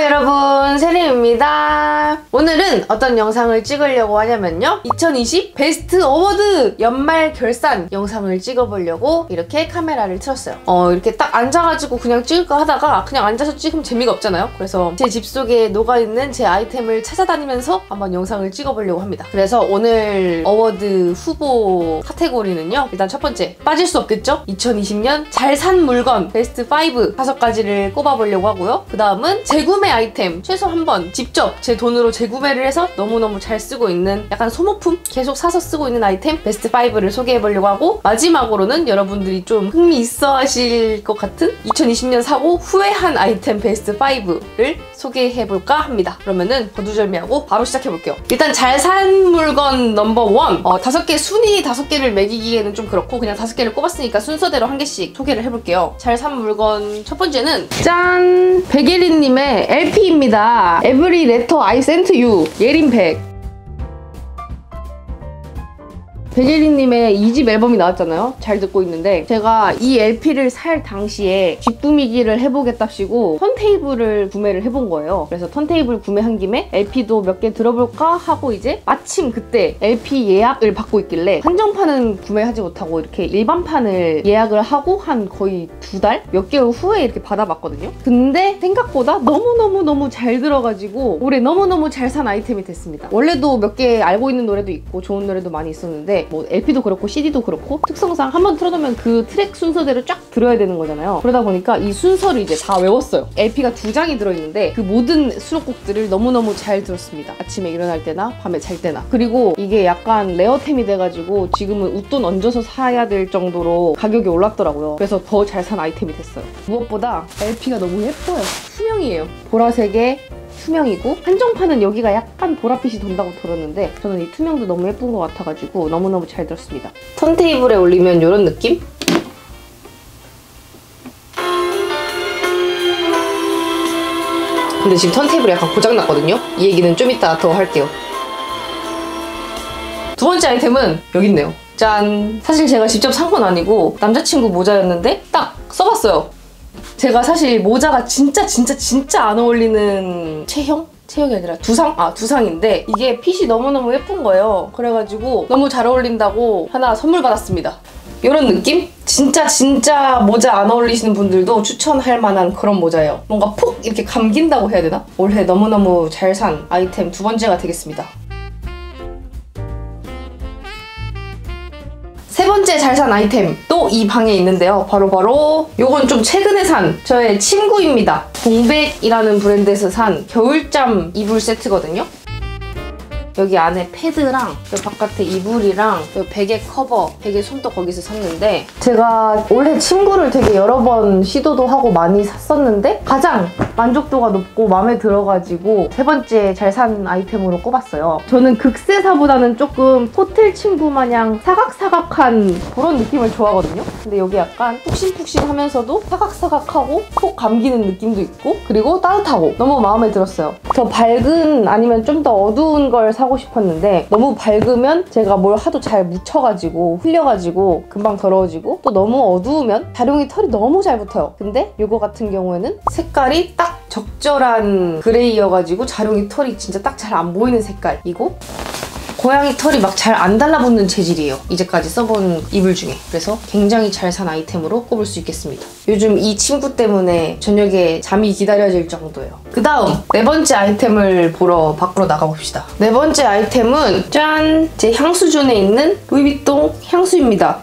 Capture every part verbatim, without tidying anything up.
여러분, 세림입니다. 오늘은 어떤 영상을 찍으려고 하냐면요, 이천이십 베스트 어워드 연말 결산 영상을 찍어보려고 이렇게 카메라를 틀었어요. 어 이렇게 딱 앉아가지고 그냥 찍을까 하다가 그냥 앉아서 찍으면 재미가 없잖아요. 그래서 제 집 속에 녹아있는 제 아이템을 찾아다니면서 한번 영상을 찍어보려고 합니다. 그래서 오늘 어워드 후보 카테고리는요, 일단 첫 번째 빠질 수 없겠죠? 이천이십 년 잘 산 물건 베스트 오 다섯 가지를 꼽아보려고 하고요. 그 다음은 재구매 아이템, 최소 한 번 직접 제 돈으로 재구매를 해서 너무너무 잘 쓰고 있는 약간 소모품? 계속 사서 쓰고 있는 아이템 베스트 오를 소개해보려고 하고, 마지막으로는 여러분들이 좀 흥미있어 하실 것 같은 이천이십 년 사고 후회한 아이템 베스트 오를 소개해볼까 합니다. 그러면은 거두절미하고 바로 시작해볼게요. 일단 잘 산 물건 넘버 원, 어, 다섯 개 순위 다섯 개를 매기기에는 좀 그렇고 그냥 다섯 개를 꼽았으니까 순서대로 한 개씩 소개를 해볼게요. 잘 산 물건 첫 번째는 짠! 백예린님의 엘피입니다. Every Letter I Sent You 예린백. 백예린님의 이 집 앨범이 나왔잖아요. 잘 듣고 있는데, 제가 이 엘피를 살 당시에 뒷꾸미기를 해보겠답시고 턴테이블을 구매를 해본 거예요. 그래서 턴테이블 구매한 김에 엘피도 몇 개 들어볼까 하고 이제 마침 그때 엘피 예약을 받고 있길래 한정판은 구매하지 못하고 이렇게 일반판을 예약을 하고 한 거의 두 달? 몇 개월 후에 이렇게 받아봤거든요. 근데 생각보다 너무너무너무 잘 들어가지고 올해 너무너무 잘 산 아이템이 됐습니다. 원래도 몇 개 알고 있는 노래도 있고 좋은 노래도 많이 있었는데 뭐 엘피도 그렇고 씨디도 그렇고 특성상 한번 틀어놓으면 그 트랙 순서대로 쫙 들어야 되는 거잖아요. 그러다 보니까 이 순서를 이제 다 외웠어요. 엘피가 두 장이 들어있는데 그 모든 수록곡들을 너무너무 잘 들었습니다. 아침에 일어날 때나 밤에 잘 때나. 그리고 이게 약간 레어템이 돼가지고 지금은 웃돈 얹어서 사야 될 정도로 가격이 올랐더라고요. 그래서 더 잘 산 아이템이 됐어요. 무엇보다 엘피가 너무 예뻐요. 투명이에요. 보라색에 투명이고, 한정판은 여기가 약간 보랏빛이 돈다고 들었는데 저는 이 투명도 너무 예쁜 것 같아가지고 너무너무 잘 들었습니다. 턴테이블에 올리면 이런 느낌? 근데 지금 턴테이블이 약간 고장났거든요? 이 얘기는 좀 이따 더 할게요. 두 번째 아이템은 여기 있네요. 짠! 사실 제가 직접 산 건 아니고 남자친구 모자였는데 딱 써봤어요. 제가 사실 모자가 진짜 진짜 진짜 안 어울리는 체형? 체형이 아니라 두상? 아, 두상인데 이게 핏이 너무너무 예쁜 거예요. 그래가지고 너무 잘 어울린다고 하나 선물 받았습니다. 이런 느낌? 진짜 진짜 모자 안 어울리시는 분들도 추천할 만한 그런 모자예요. 뭔가 푹 이렇게 감긴다고 해야 되나? 올해 너무너무 잘 산 아이템 두 번째가 되겠습니다. 세 번째 잘 산 아이템 또 이 방에 있는데요. 바로바로 요건 좀 최근에 산 저의 친구입니다. 동백이라는 브랜드에서 산 겨울잠 이불 세트거든요. 여기 안에 패드랑 요 바깥에 이불이랑 요 베개 커버, 베개 손도 거기서 샀는데, 제가 원래 침구를 되게 여러 번 시도도 하고 많이 샀었는데 가장 만족도가 높고 마음에 들어가지고 세 번째 잘 산 아이템으로 꼽았어요. 저는 극세사보다는 조금 호텔 침구 마냥 사각사각한 그런 느낌을 좋아하거든요. 근데 여기 약간 푹신푹신하면서도 사각사각하고 푹 감기는 느낌도 있고, 그리고 따뜻하고 너무 마음에 들었어요. 더 밝은 아니면 좀 더 어두운 걸 사고 싶었는데 너무 밝으면 제가 뭘 하도 잘 묻혀가지고 흘려가지고 금방 더러워지고, 또 너무 어두우면 자룡이 털이 너무 잘 붙어요. 근데 이거 같은 경우에는 색깔이 딱 적절한 그레이여가지고 자룡이 털이 진짜 딱 잘 안 보이는 색깔이고, 고양이 털이 막 잘 안 달라붙는 재질이에요. 이제까지 써본 이불 중에. 그래서 굉장히 잘 산 아이템으로 꼽을 수 있겠습니다. 요즘 이 친구 때문에 저녁에 잠이 기다려질 정도예요. 그 다음 네 번째 아이템을 보러 밖으로 나가봅시다. 네 번째 아이템은 짠! 제 향수존에 있는 루이비통 향수입니다.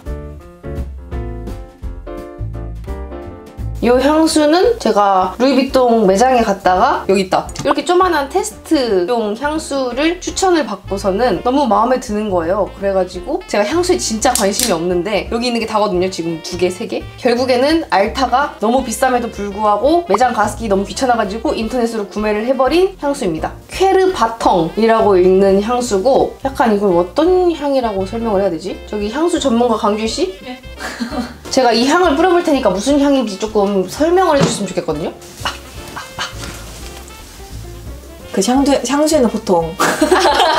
이 향수는 제가 루이비통 매장에 갔다가 여기 있다, 이렇게 조만한 테스트용 향수를 추천을 받고서는 너무 마음에 드는 거예요. 그래가지고 제가 향수에 진짜 관심이 없는데 여기 있는 게 다거든요. 지금 두 개, 세 개. 결국에는 알타가 너무 비쌈에도 불구하고 매장 가기 너무 귀찮아가지고 인터넷으로 구매를 해버린 향수입니다. 퀘르 바텅이라고 읽는 향수고, 약간 이걸 어떤 향이라고 설명을 해야 되지? 저기 향수 전문가 강주희씨? 네. 제가 이 향을 뿌려볼 테니까 무슨 향인지 조금 설명을 해주셨으면 좋겠거든요. 아, 아, 아. 그 향수, 향수에는 보통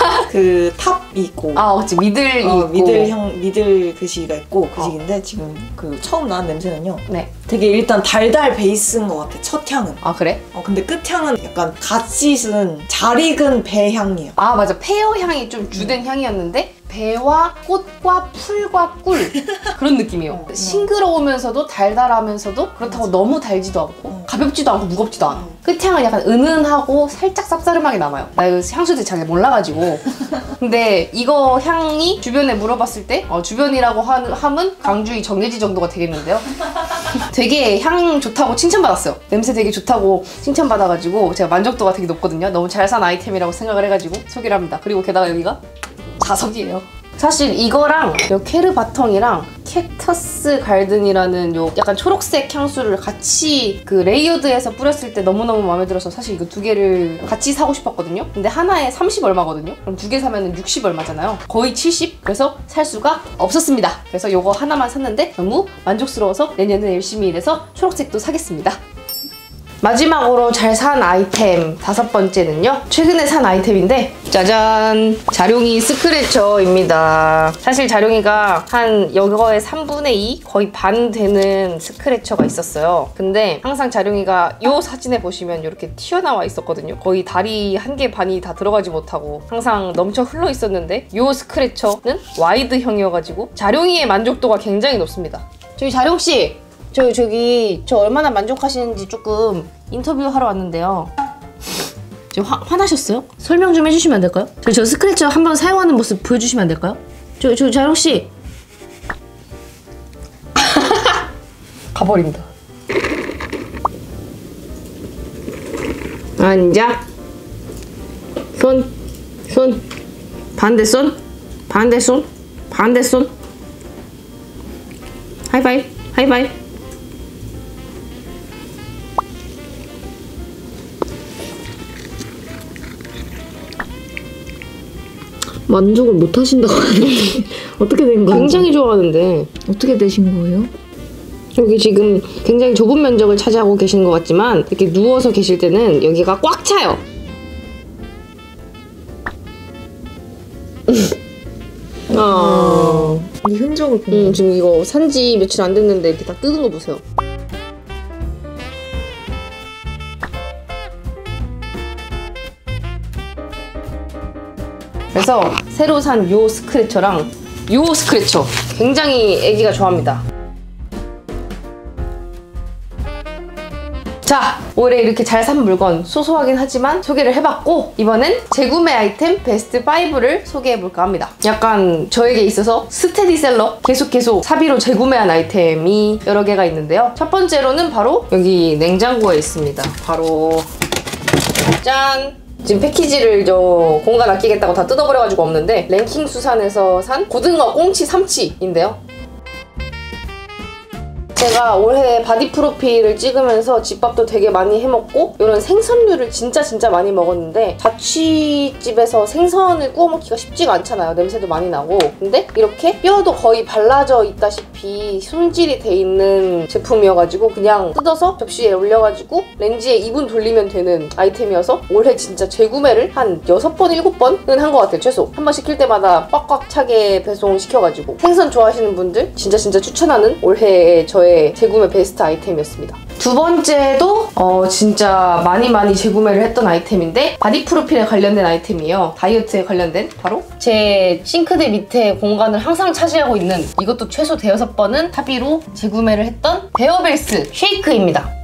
그 탑이 있고 아 맞지 미들이 어, 있고 미들 향 미들 그 시기가 있고 그 시기인데 지금 그 처음 나온 냄새는요. 네. 되게 일단 달달 베이스인 것 같아. 첫 향은. 아 그래? 어 근데 끝 향은 약간 갓 씻은 잘 익은 배 향이에요. 아 맞아 페어 향이 좀 주된 향이었는데 배와 꽃과 풀과 꿀 그런 느낌이에요. 어, 싱그러우면서도 달달하면서도 그렇다고 맞아. 너무 달지도 않고 어. 가볍지도 않고 무겁지도 않아. 어. 끝향은 약간 은은하고 살짝 쌉싸름하게 남아요. 나 이거 향수들 잘 몰라가지고 근데 이거 향이 주변에 물어봤을 때 어, 주변이라고 하, 함은 강주희 정예지 정도가 되겠는데요. 되게 향 좋다고 칭찬받았어요. 냄새 되게 좋다고 칭찬받아가지고 제가 만족도가 되게 높거든요. 너무 잘 산 아이템이라고 생각을 해가지고 소개를 합니다. 그리고 게다가 여기가 자석이에요. 사실 이거랑 요 케르 바텅이랑 캡터스 갈든이라는 요 약간 초록색 향수를 같이 그 레이어드해서 뿌렸을 때 너무너무 마음에 들어서 사실 이거 두 개를 같이 사고 싶었거든요. 근데 하나에 삼십 얼마거든요. 그럼 두 개 사면 육십 얼마잖아요. 거의 칠십? 그래서 살 수가 없었습니다. 그래서 요거 하나만 샀는데 너무 만족스러워서 내년에 열심히 일해서 초록색도 사겠습니다. 마지막으로 잘 산 아이템 다섯 번째는요. 최근에 산 아이템인데 짜잔! 자룡이 스크래쳐입니다. 사실 자룡이가 한 이거의 삼분의 이? 거의 반 되는 스크래쳐가 있었어요. 근데 항상 자룡이가 이 사진에 보시면 이렇게 튀어나와 있었거든요. 거의 다리 한 개 반이 다 들어가지 못하고 항상 넘쳐 흘러 있었는데 이 스크래쳐는 와이드형이어가지고 자룡이의 만족도가 굉장히 높습니다. 저기 자룡씨! 저, 저기 저 얼마나 만족하시는지 조금 인터뷰하러 왔는데요. 저 화, 화나셨어요? 설명 좀 해주시면 안 될까요? 저, 저 스크래쳐 한번 사용하는 모습 보여주시면 안 될까요? 저, 저, 자룡씨! 가버린다. 앉아. 손, 손. 반대 손, 반대 손, 반대 손. 하이파이브, 하이파이브. 만족을 못 하신다고 하는데 어떻게 된 거예요? 굉장히 좋아하는데 어떻게 되신 거예요? 여기 지금 굉장히 좁은 면적을 차지하고 계시는 것 같지만 이렇게 누워서 계실 때는 여기가 꽉 차요. 아, 이 흔적을 보면 음, 지금 이거 산지 며칠 안 됐는데 이렇게 다 뜯은 거 보세요. 그래서 새로 산 요 스크래쳐랑 요 스크래쳐 굉장히 애기가 좋아합니다. 자, 올해 이렇게 잘 산 물건 소소하긴 하지만 소개를 해봤고 이번엔 재구매 아이템 베스트 파이브를 소개해볼까 합니다. 약간 저에게 있어서 스테디셀러 계속 계속 사비로 재구매한 아이템이 여러 개가 있는데요. 첫 번째로는 바로 여기 냉장고에 있습니다. 바로 짠! 지금 패키지를 저 공간 아끼겠다고 다 뜯어버려가지고 없는데 랭킹 수산에서 산 고등어 꽁치 삼치인데요. 제가 올해 바디 프로필을 찍으면서 집밥도 되게 많이 해먹고 이런 생선류를 진짜 진짜 많이 먹었는데 자취집에서 생선을 구워 먹기가 쉽지가 않잖아요. 냄새도 많이 나고. 근데 이렇게 뼈도 거의 발라져 있다시피 손질이 돼 있는 제품이어가지고 그냥 뜯어서 접시에 올려가지고 렌즈에 이 분 돌리면 되는 아이템이어서 올해 진짜 재구매를 한 여섯 번, 일곱 번은 한 것 같아요. 최소. 한 번 시킬 때마다 꽉꽉 차게 배송시켜가지고 생선 좋아하시는 분들 진짜 진짜 추천하는 올해의 저의 재구매 베스트 아이템이었습니다. 두 번째도 어 진짜 많이 많이 재구매를 했던 아이템인데 바디 프로필에 관련된 아이템이에요. 다이어트에 관련된 바로 제 싱크대 밑에 공간을 항상 차지하고 있는 이것도 최소 대여섯 번은 사비로 재구매를 했던 베어벨스 쉐이크입니다.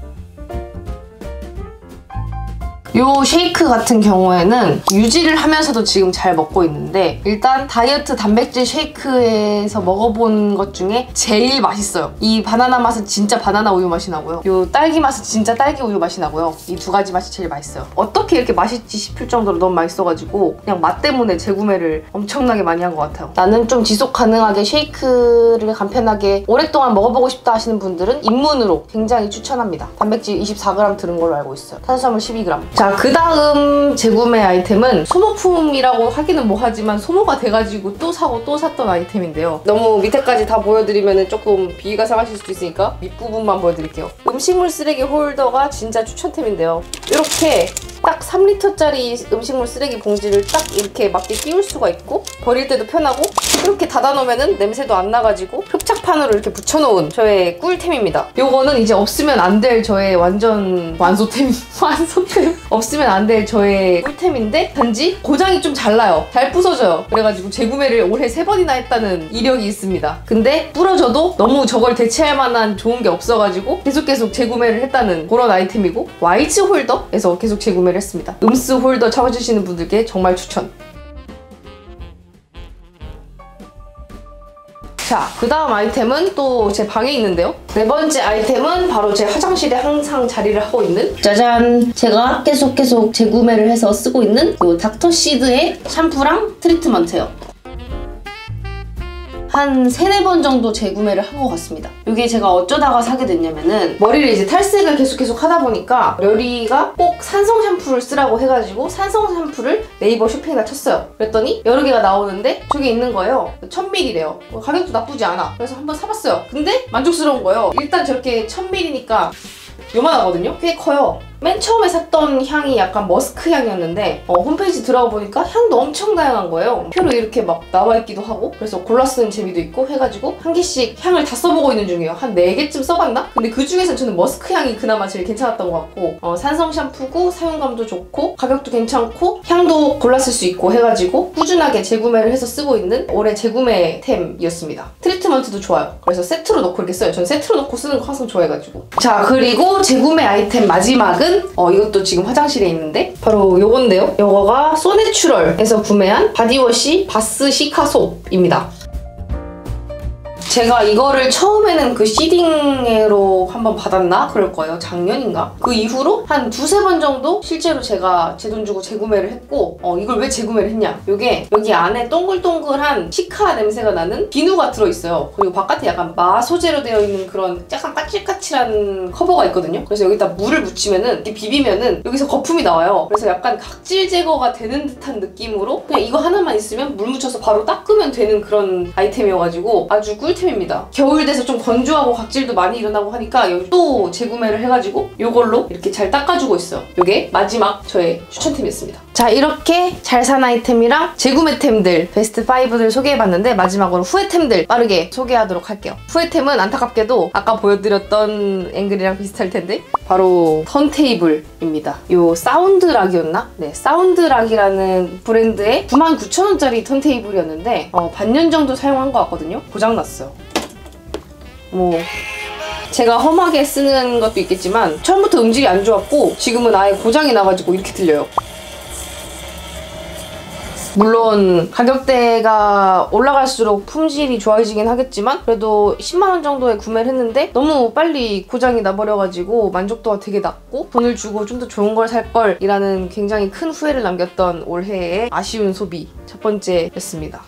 요 쉐이크 같은 경우에는 유지를 하면서도 지금 잘 먹고 있는데 일단 다이어트 단백질 쉐이크에서 먹어본 것 중에 제일 맛있어요. 이 바나나 맛은 진짜 바나나 우유 맛이 나고요. 요 딸기 맛은 진짜 딸기 우유 맛이 나고요. 이 두 가지 맛이 제일 맛있어요. 어떻게 이렇게 맛있지 싶을 정도로 너무 맛있어가지고 그냥 맛 때문에 재구매를 엄청나게 많이 한 것 같아요. 나는 좀 지속 가능하게 쉐이크를 간편하게 오랫동안 먹어보고 싶다 하시는 분들은 입문으로 굉장히 추천합니다. 단백질 이십사 그램 들은 걸로 알고 있어요. 탄수화물 십이 그램. 자, 그 다음 재구매 아이템은 소모품이라고 하기는 뭐하지만 소모가 돼가지고 또 사고 또 샀던 아이템인데요. 너무 밑에까지 다 보여드리면 조금 비위가 상하실 수도 있으니까 밑부분만 보여드릴게요. 음식물 쓰레기 홀더가 진짜 추천템인데요. 이렇게 딱 삼 리터짜리 음식물 쓰레기 봉지를 딱 이렇게 맞게 끼울 수가 있고 버릴 때도 편하고 이렇게 닫아놓으면 냄새도 안 나가지고 흡착판으로 이렇게 붙여놓은 저의 꿀템입니다. 요거는 이제 없으면 안 될 저의 완전 완소템 완소템 없으면 안 될 저의 꿀템인데 단지 고장이 좀 잘 나요. 잘 부서져요. 그래가지고 재구매를 올해 세 번이나 했다는 이력이 있습니다. 근데 부러져도 너무 저걸 대체할 만한 좋은 게 없어가지고 계속 계속 재구매를 했다는 그런 아이템이고 와이즈 홀더에서 계속 재구매를 했습니다. 음스 홀더 찾으시는 분들께 정말 추천. 자, 그 다음 아이템은 또 제 방에 있는데요. 네 번째 아이템은 바로 제 화장실에 항상 자리를 하고 있는 짜잔! 제가 계속 계속 재구매를 해서 쓰고 있는 이 닥터시드의 샴푸랑 트리트먼트예요. 한 세네 번 정도 재구매를 한 것 같습니다. 이게 제가 어쩌다가 사게 됐냐면은 머리를 이제 탈색을 계속 계속 하다 보니까 려리가 꼭 산성 샴푸를 쓰라고 해가지고 산성 샴푸를 네이버 쇼핑에다 쳤어요. 그랬더니 여러 개가 나오는데 저게 있는 거예요. 천 밀리리터래요. 가격도 나쁘지 않아. 그래서 한번 사봤어요. 근데 만족스러운 거예요. 일단 저렇게 천 밀리리터니까 요만하거든요? 꽤 커요. 맨 처음에 샀던 향이 약간 머스크 향이었는데 어, 홈페이지 들어가 보니까 향도 엄청 다양한 거예요. 표로 이렇게 막 나와있기도 하고 그래서 골라 쓰는 재미도 있고 해가지고 한 개씩 향을 다 써보고 있는 중이에요. 한 네 개쯤 써봤나? 근데 그 중에서 저는 머스크 향이 그나마 제일 괜찮았던 것 같고 어, 산성 샴푸고 사용감도 좋고 가격도 괜찮고 향도 골라 쓸 수 있고 해가지고 꾸준하게 재구매를 해서 쓰고 있는 올해 재구매템이었습니다. 트리트먼트도 좋아요. 그래서 세트로 넣고 이렇게 써요. 전 세트로 넣고 쓰는 거 항상 좋아해가지고. 자, 그리고 재구매 아이템 마지막은 어, 이것도 지금 화장실에 있는데 바로 요건데요. 요거가 소내추럴에서 구매한 바디워시 바스 시카소입니다. 제가 이거를 처음에는 그 시딩으로 한번 받았나? 그럴 거예요. 작년인가? 그 이후로 한 두세 번 정도 실제로 제가 제 돈 주고 재구매를 했고 어, 이걸 왜 재구매를 했냐? 이게 여기 안에 동글동글한 시카 냄새가 나는 비누가 들어있어요. 그리고 바깥에 약간 마 소재로 되어 있는 그런 약간 까칠까칠한 커버가 있거든요. 그래서 여기다 물을 묻히면은 이렇게 비비면은 여기서 거품이 나와요. 그래서 약간 각질 제거가 되는 듯한 느낌으로 그냥 이거 하나만 있으면 물 묻혀서 바로 닦으면 되는 그런 아이템이어가지고 아주 꿀템 입니다. 겨울 돼서 좀 건조하고 각질도 많이 일어나고 하니까 여기 또 재구매를 해가지고 이걸로 이렇게 잘 닦아주고 있어요. 이게 마지막 저의 추천템이었습니다. 자, 이렇게 잘 산 아이템이랑 재구매템들 베스트 오를 소개해봤는데 마지막으로 후회템들 빠르게 소개하도록 할게요. 후회템은 안타깝게도 아까 보여드렸던 앵글이랑 비슷할 텐데 바로 턴테이블입니다. 요 사운드락이었나? 네, 사운드락이라는 브랜드의 구만 구천 원짜리 턴테이블이었는데 어, 반년 정도 사용한 것 같거든요. 고장났어요. 뭐 제가 험하게 쓰는 것도 있겠지만 처음부터 음질이 안 좋았고 지금은 아예 고장이 나가지고 이렇게 들려요. 물론 가격대가 올라갈수록 품질이 좋아지긴 하겠지만 그래도 십만 원 정도에 구매를 했는데 너무 빨리 고장이 나버려가지고 만족도가 되게 낮고 돈을 주고 좀 더 좋은 걸 살 걸 이라는 굉장히 큰 후회를 남겼던 올해의 아쉬운 소비 첫 번째였습니다.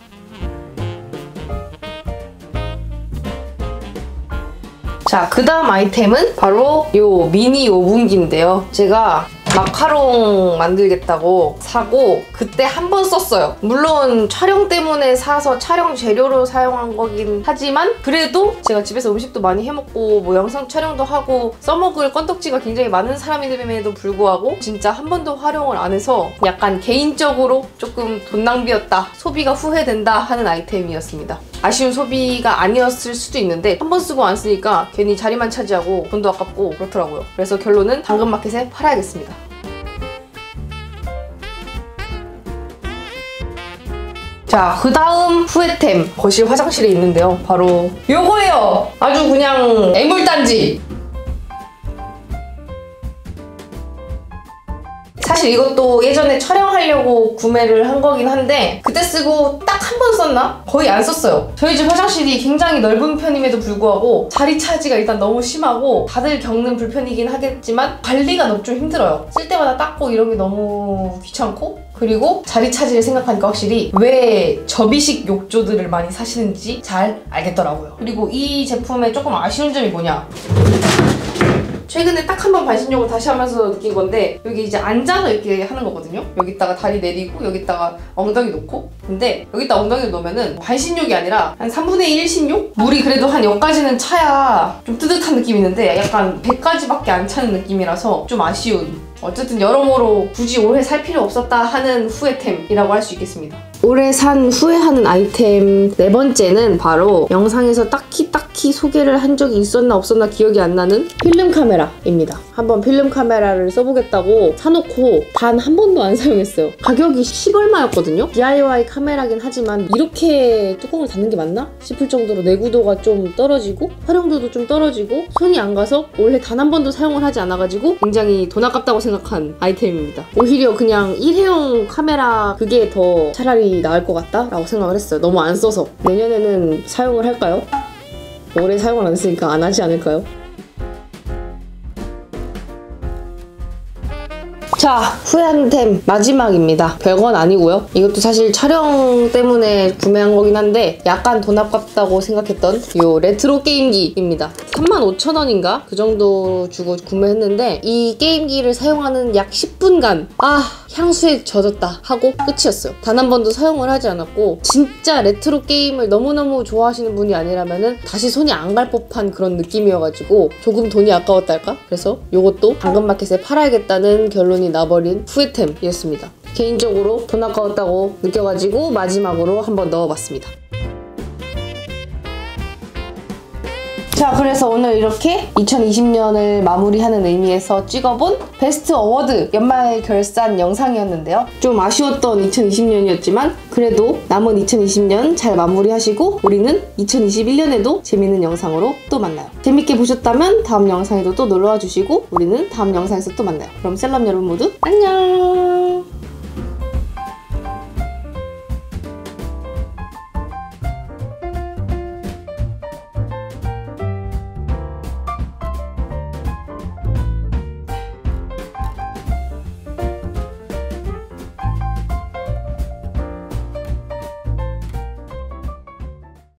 자, 그 다음 아이템은 바로 요 미니 오븐기인데요. 제가 마카롱 만들겠다고 사고 그때 한 번 썼어요. 물론 촬영 때문에 사서 촬영 재료로 사용한 거긴 하지만 그래도 제가 집에서 음식도 많이 해먹고 뭐 영상 촬영도 하고 써먹을 건덕지가 굉장히 많은 사람임에도 불구하고 진짜 한 번도 활용을 안 해서 약간 개인적으로 조금 돈 낭비였다, 소비가 후회된다 하는 아이템이었습니다. 아쉬운 소비가 아니었을 수도 있는데 한 번 쓰고 안 쓰니까 괜히 자리만 차지하고 돈도 아깝고 그렇더라고요. 그래서 결론은 당근마켓에 팔아야겠습니다. 자, 그 다음 후회템 거실 화장실에 있는데요. 바로 요거예요. 아주 그냥 애물단지. 사실 이것도 예전에 촬영하려고 구매를 한 거긴 한데 그때 쓰고 딱 한 번 썼나? 거의 안 썼어요. 저희 집 화장실이 굉장히 넓은 편임에도 불구하고 자리 차지가 일단 너무 심하고 다들 겪는 불편이긴 하겠지만 관리가 너무 좀 힘들어요. 쓸 때마다 닦고 이런 게 너무 귀찮고 그리고 자리 차지를 생각하니까 확실히 왜 접이식 욕조들을 많이 사시는지 잘 알겠더라고요. 그리고 이 제품의 조금 아쉬운 점이 뭐냐? 최근에 딱 한 번 반신욕을 다시 하면서 느낀 건데 여기 이제 앉아서 이렇게 하는 거거든요. 여기다가 다리 내리고 여기다가 엉덩이 놓고 근데 여기다 엉덩이를 놓으면은 반신욕이 아니라 한 삼분의 일 신욕? 물이 그래도 한 여기까지는 차야 좀 뜨뜻한 느낌이 있는데 약간 배까지밖에 안 차는 느낌이라서 좀 아쉬운 어쨌든 여러모로 굳이 올해 살 필요 없었다 하는 후회템이라고 할 수 있겠습니다. 올해 산 후회하는 아이템 네 번째는 바로 영상에서 딱히 딱히 소개를 한 적이 있었나 없었나 기억이 안 나는 필름 카메라입니다. 한번 필름 카메라를 써보겠다고 사놓고 단 한 번도 안 사용했어요. 가격이 십 얼마였거든요? 디아이와이 카메라긴 하지만 이렇게 뚜껑을 닫는 게 맞나? 싶을 정도로 내구도가 좀 떨어지고 활용도도 좀 떨어지고 손이 안 가서 원래 단 한 번도 사용을 하지 않아가지고 굉장히 돈 아깝다고 생각한 아이템입니다. 오히려 그냥 일회용 카메라 그게 더 차라리 나을 것 같다? 라고 생각을 했어요. 너무 안 써서. 내년에는 사용을 할까요? 올해 사용을 안 했으니까 안 하지 않을까요? 자, 후회하는 템 마지막입니다. 별건 아니고요. 이것도 사실 촬영 때문에 구매한 거긴 한데 약간 돈 아깝다고 생각했던 이 레트로 게임기입니다. 삼만 오천 원인가? 그 정도 주고 구매했는데 이 게임기를 사용하는 약 십 분간 아, 향수에 젖었다 하고 끝이었어요. 단 한 번도 사용을 하지 않았고 진짜 레트로 게임을 너무너무 좋아하시는 분이 아니라면은 다시 손이 안 갈 법한 그런 느낌이어가지고 조금 돈이 아까웠달까? 그래서 이것도 당근마켓에 팔아야겠다는 결론이 나버린 후회템이었습니다. 개인적으로 돈 아까웠다고 느껴가지고 마지막으로 한번 넣어봤습니다. 자, 그래서 오늘 이렇게 이천이십 년을 마무리하는 의미에서 찍어본 베스트 어워드 연말 결산 영상이었는데요. 좀 아쉬웠던 이천이십 년이었지만 그래도 남은 이천이십 년 잘 마무리하시고 우리는 이천이십일 년에도 재밌는 영상으로 또 만나요. 재밌게 보셨다면 다음 영상에도 또 놀러와 주시고 우리는 다음 영상에서 또 만나요. 그럼 셀럽 여러분 모두 안녕!